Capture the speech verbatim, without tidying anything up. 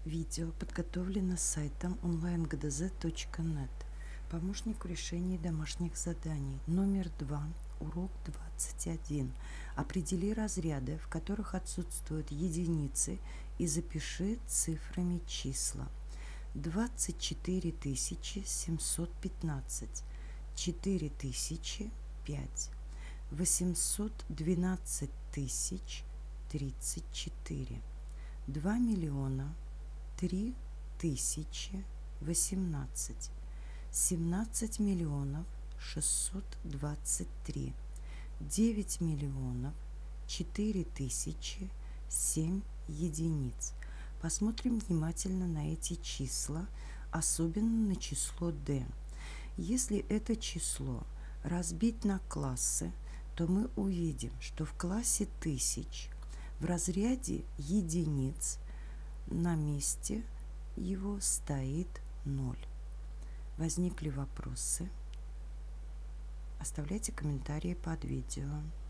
Видео подготовлено сайтом онлайн гэ дэ зет точка нет. Помощник в решении домашних заданий. Номер два. Урок двадцать один. Определи разряды, в которых отсутствуют единицы, и запиши цифрами числа. двадцать четыре тысячи семьсот пятнадцать, четыре тысячи пять, восемьсот двенадцать тысяч тридцать четыре, два миллиона три тысячи восемнадцать, семнадцать миллионов шестьсот двадцать три, девять миллионов четыре тысячи семь единиц. Посмотрим внимательно на эти числа, особенно на число d. Если это число разбить на классы, то мы увидим, что в классе тысяч в разряде единиц на месте его стоит ноль. Возникли вопросы? Оставляйте комментарии под видео.